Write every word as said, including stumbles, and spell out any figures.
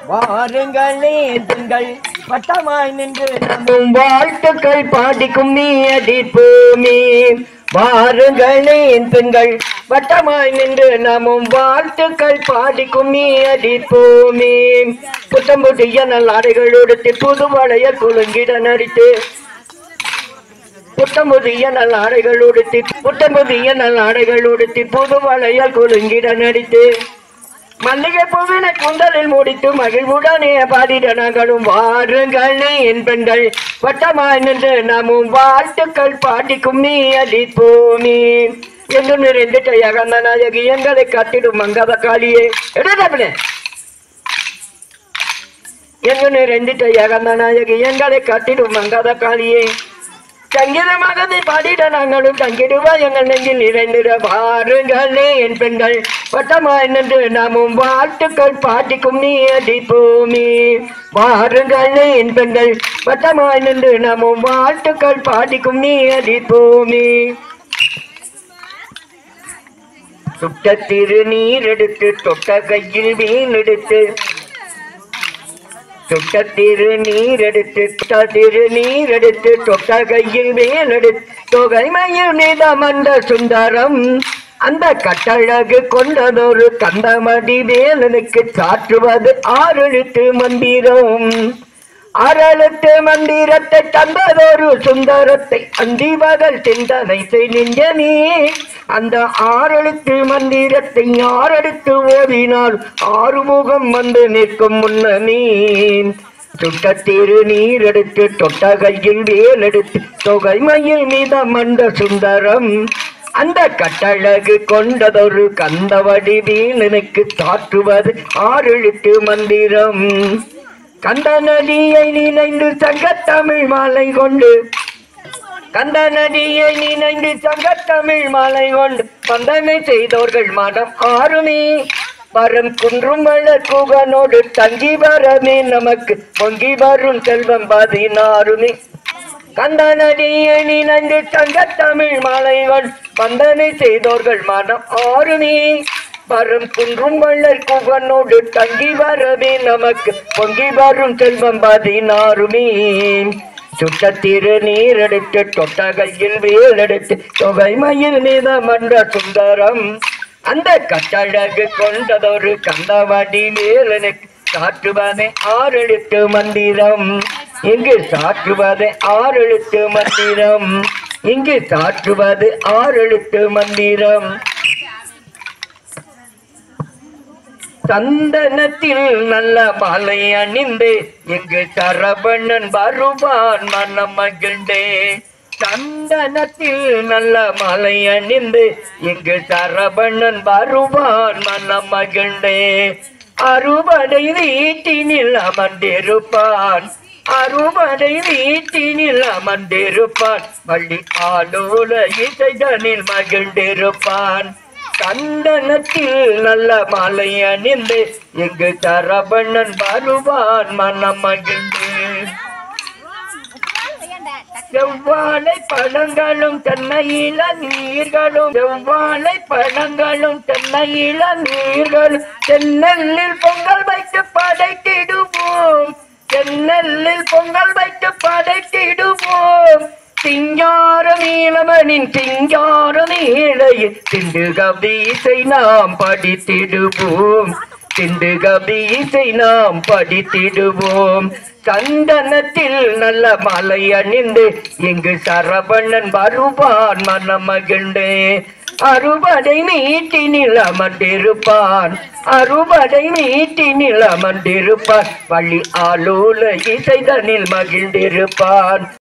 வாருங்களே திங்கள் வட்டமாய் நின்று நம் வாழ்த்துக்கள் பாடிக்கும் நீ அடிப்போமே. வாருங்களே திங்கள் வட்டமாய் நின்று நமும் வாழ்த்துக்கள் பாடிக்கும் நீ அடிப்போமே. புத்தம்புதிய நல் ஆடைகளோடு புது வளையல் குலுங்கிட நடித்து புத்தம்புதிய நல் ஆடைகளோடு புத்தம்புதிய நல் ஆடைகளோடு புது வளையல் குலுங்கிட நடித்து மல்லிகை பூவினை குந்தலில் முடித்து மகிழ்வுடனே பாடிட நாங்களும் வாருங்களே என் பெண்கள் வட்டமாய் நின்று நாமும் வாழ்த்துக்கள் பாடிக்கும் நீ அடிப்போமே. என்று நிறைந்துட்ட யகந்த நாயகி எங்களை காட்டிடும் மங்கத காளியே எடுத்தே என்று நிறைந்துட்ட யகந்த நாயகி எங்களை காட்டிடும் மங்கத காளியே சங்கீதமாக பாடிட நாங்களும் தங்கிடுவா எங்கள் நெஞ்சில் நிறைந்திட. வாருங்களே என் பெண்கள் வட்டமாய் நின்று நாமும் வாழ்த்துக்கள் பாட்டிக்கும் நீ அடிப்போமே. வாருங்களே என் பெண்கள் வட்டமாய் நின்று நாமும் வாழ்த்துக்கள் பாட்டிக்கும் நீ அடிப்போமே. சுட்ட திருநீர் எடுத்து தொட்ட கையில் வீண் எடுத்து தொட்ட திரு நீர் எடுத்து திரு நீர் எடுத்து தொட்ட கையில் மேல் எடுத்து தொகை மயில் மீதமந்த சுந்தரம் அந்த கட்டழகு கொண்டதொரு கந்தமடி வேலனுக்கு சாற்றுவது ஆறெழுத்து மந்திரம். ஆறெழுத்து மந்திரத்தை தந்ததொரு சுந்தரத்தை அந்தி பகல் சிந்தனை நெஞ்சனே. அந்த ஆறெழுத்து மந்திரத்தை யாரெடுத்து ஓதினால் ஆறுமுகம் வந்து நிற்கும் முன்னமே. சுட்ட திரு நீர் எடுத்து தொட்ட கையில் வேல் எடுத்து தொகை மயில் மீதமந்த சுந்தரம் அந்த கட்டழகு கொண்டதொரு கந்தவடி வேலனுக்கு சாற்றுவது ஆறெழுத்து மந்திரம். கந்த நதியை நினைந்து சங்கத்தமிழ் மாலை கொண்டு கந்த நதியை நினைந்து சங்கத்தமிழ் மாலை கொண்டு வந்தனை செய்தோர்கள் மனம் ஆறுமே. வரம் குன்றும் வளர் குகனோடு தங்கி வரமே நமக்கு பொங்கி வரும் செல்வம் பதினாறுமே. கந்த நதியை நினைந்து சங்கத்தமிழ் மாலை கொண்டு வந்தனை செய்தோர்கள் மனம் ஆறுமே. வரும் குன்றும் வள்ளல் குகனோடு தங்கி வரவே நமக்கு பொங்கி வரும் செல்வம் பதினாறுமே. சுட்ட திரு நீர் எடுத்து தொட்ட கையில் வேல் எடுத்து தொகை மயில் மீதமன்ற சுந்தரம் அந்த கட்டழகு கொண்டதொரு கந்தவடி வேலனுக்கு சாற்றுவதை ஆறெழுத்து மந்திரம். இங்கு சாற்றுவதை ஆறெழுத்து மந்திரம். இங்கு சாற்றுவது ஆறெழுத்து மந்திரம். சந்தனத்தில் நல்ல மாலை அணிந்து எங்கு சரவணன் வருவான் மனம் மகிழ்ந்தே. சந்தனத்தில் நல்ல மாலை அணிந்து எங்கு சரவணன் வருவான் மனம் மகிழ்ந்தே. அறுபடை வீட்டினில் அமர்ந்திருப்பான் அறுபடை வீட்டினில் அமர்ந்திருப்பான் வள்ளி ஆலோல இசைதனில் மகிழ்ந்திருப்பான். சந்தனத்தில் நல்ல மாலை அணிந்து எங்கு சரவணன் வருவான் மனம் மகிழ்ந்து. செவ்வாழை பழங்களும் தென்னையில நீர்களும் செவ்வாழை பழங்களும் தென்னையில நீர்களும் தென்னெல்லில் பொங்கல் வைத்து படைத்திடுவோம். தென்னெல்லில் பொங்கல் வைத்து படைத்திடுவோம். சிங்கார நீலமனின் சிங்கார நீலையில் திண்டு கபீசை நாம் படித்திடுவோம். திண்டு கபீசை நாம் படித்திடுவோம். சந்தனத்தில் நல்ல மாலை அணிந்து இங்கு சரவணன் வருவான் மனம் மகிழ்ந்தே. அறுபடை மீட்டினில் அமர்ந்திருப்பான் அறுபடை மீட்டினில் அமர்ந்திருப்பான் வள்ளி ஆலோல இசைதனில் மகிழ்ந்திருப்பான்.